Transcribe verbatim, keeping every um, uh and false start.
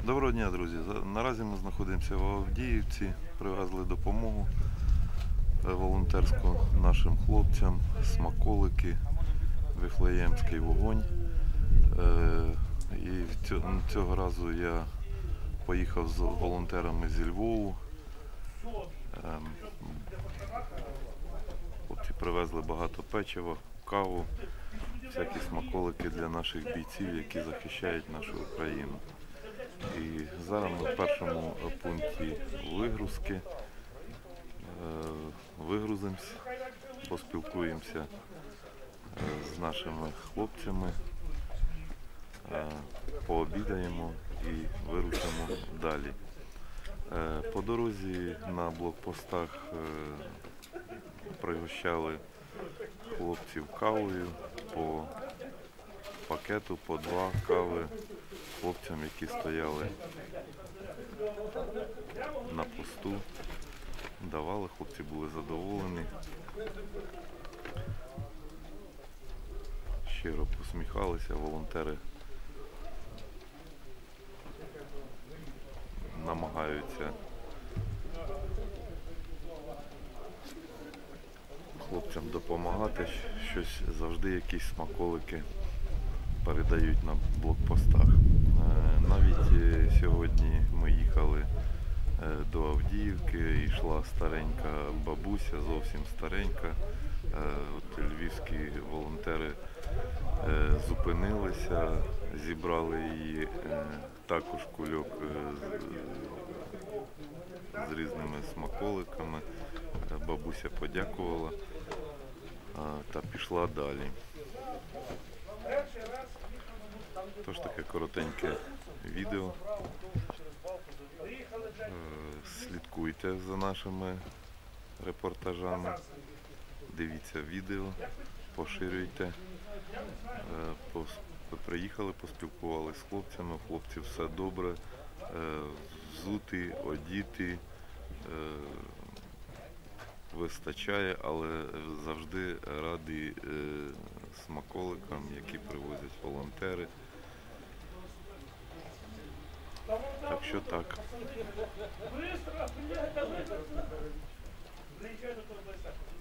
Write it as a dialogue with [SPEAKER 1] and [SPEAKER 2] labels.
[SPEAKER 1] Доброго дня, друзі. Наразі ми знаходимося в Авдіївці, привезли допомогу волонтерську нашим хлопцям, смаколики, Вифлеємський вогонь. І цього разу я поїхав з волонтерами зі Львову. Хлопці привезли багато печива, каву, всякі смаколики для наших бійців, які захищають нашу Україну. І зараз ми в першому пункті вигрузки. Вигрузимось, поспілкуємося з нашими хлопцями, пообідаємо і вирушимо далі. По дорозі на блокпостах пригощали хлопців кавою, по пакету, по два кави хлопцям, які стояли на посту. Давали, хлопці були задоволені. Щиро посміхалися, волонтери намагаються хлопцям допомагати, щось завжди якісь смаколики передають на блокпостах. Навіть сьогодні ми їхали до Авдіївки, йшла старенька бабуся, зовсім старенька. От львівські волонтери зупинилися, зібрали її також кульок з різними смаколиками. Бабуся подякувала та пішла далі. Тож таке коротеньке відео. Слідкуйте за нашими репортажами, дивіться відео, поширюйте. Приїхали, поспілкувалися з хлопцями, у хлопців все добре, взуті, одіти, вистачає, але завжди раді смаколикам, які привозять волонтери. Так що так.
[SPEAKER 2] Быстро, приїхали. Приїжджайте тут близько.